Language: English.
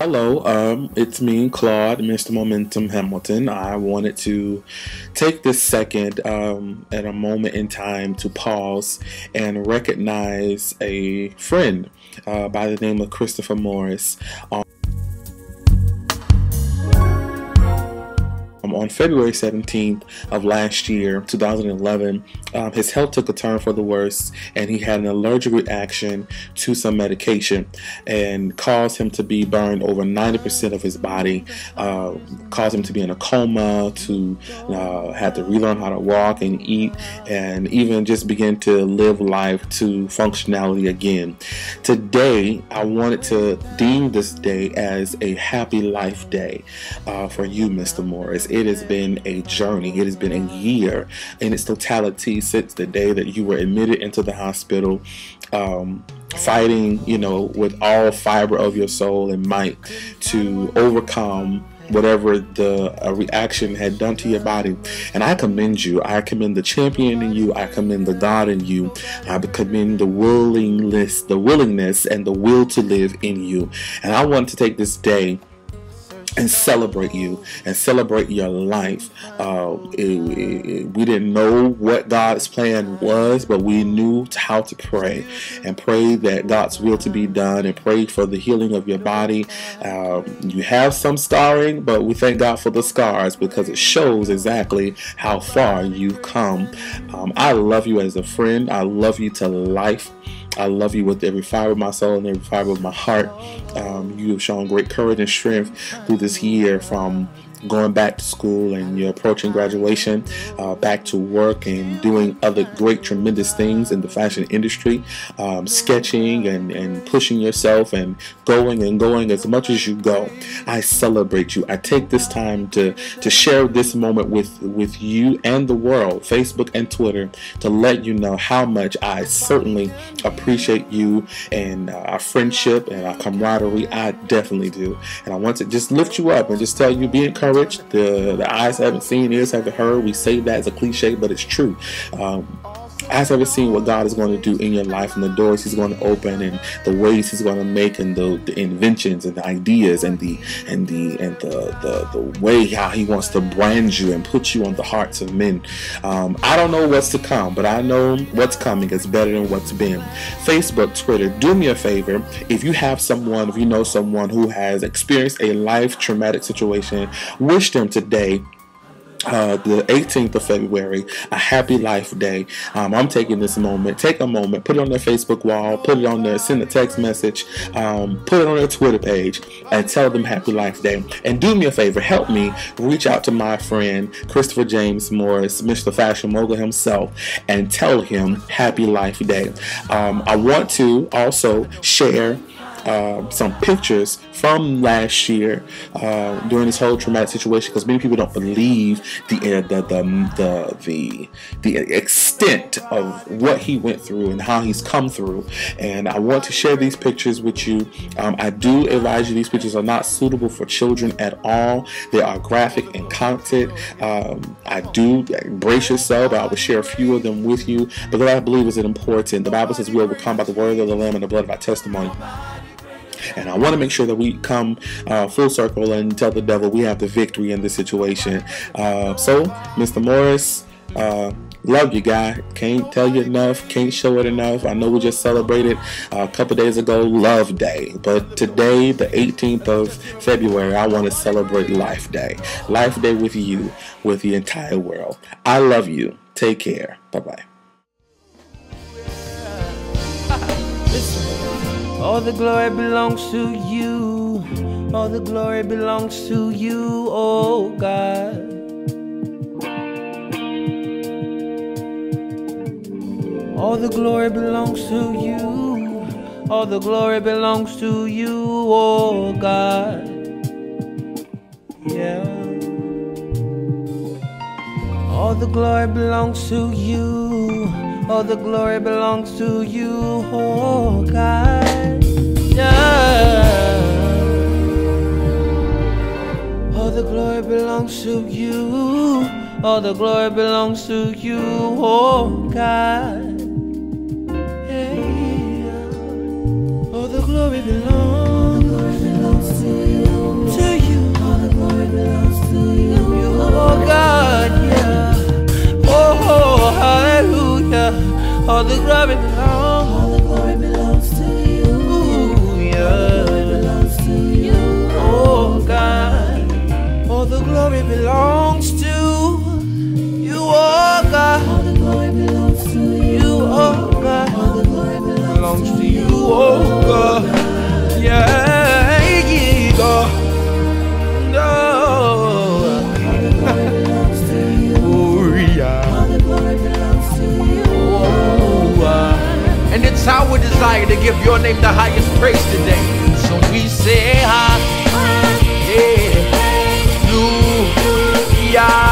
Hello, it's me, Claude, Mr. Momentum Hamilton. I wanted to take this second at a moment in time to pause and recognize a friend by the name of Christopher Morris. On February 17th of last year, 2011, his health took a turn for the worse, and he had an allergic reaction to some medication and caused him to be burned over 90% of his body, caused him to be in a coma, to have to relearn how to walk and eat, and even just begin to live life to functionality again. Today, I wanted to deem this day as a happy life day for you, Mr. Morris. It has been a journey. It has been a year in its totality since the day that you were admitted into the hospital, fighting, with all fiber of your soul and might to overcome whatever the reaction had done to your body. And I commend you. I commend the champion in you. I commend the God in you. I commend the willingness and the will to live in you. And I want to take this day and celebrate you and celebrate your life. We didn't know what God's plan was, but we knew how to pray and pray that God's will to be done and pray for the healing of your body. You have some scarring, but we thank God for the scars because it shows exactly how far you've come. I love you as a friend. I love you to life. I love you with every fiber of my soul and every fiber of my heart. You have shown great courage and strength through this year, from going back to school and you're approaching graduation, back to work and doing other great, tremendous things in the fashion industry, sketching and pushing yourself and going as much as you go. I celebrate you. I take this time to share this moment with you and the world, Facebook and Twitter, to let you know how much I certainly appreciate you and our friendship and our camaraderie. I definitely do. And I want to just lift you up and just tell you, be encouraged. The eyes haven't seen, ears haven't heard. We say that as a cliche, but it's true. Eyes haven't seen what God is going to do in your life, and the doors He's going to open, and the ways He's going to make, and the inventions and the ideas and the way how He wants to brand you and put you on the hearts of men. I don't know what's to come, but I know what's coming is better than what's been. Facebook, Twitter, do me a favor. If you have someone, if you know someone who has experienced a life traumatic situation, wish them today, the 18th of February, a happy life day. I'm taking this moment, take a moment, put it on their Facebook wall, put it on there, send a text message, put it on their Twitter page, and tell them happy life day. And do me a favor, help me reach out to my friend Christopher James Morris, Mr. Fashion Mogul himself, and tell him happy life day. I want to also share some pictures from last year during this whole traumatic situation, because many people don't believe the extent of what he went through and how he's come through. And I want to share these pictures with you. I do advise you, these pictures are not suitable for children at all. They are graphic in content. I do brace yourself. I will share a few of them with you because I believe it's important. The Bible says we overcome by the word of the Lamb and the blood of our testimony. And I want to make sure that we come full circle and tell the devil we have the victory in this situation. So, Mr. Morris, love you, guy. Can't tell you enough. Can't show it enough. I know we just celebrated a couple days ago Love Day. But today, the 18th of February, I want to celebrate Life Day. Life Day with you, with the entire world. I love you. Take care. Bye-bye. All the glory belongs to you. All the glory belongs to you, oh God. All the glory belongs to you. All the glory belongs to you, oh God. Yeah. All the glory belongs to you. All the glory belongs to you, oh God. Yeah. All the glory belongs to you. All the glory belongs to you, oh God. Yeah. All the glory belongs to you. desire to give your name the highest praise today. So we say hallelujah.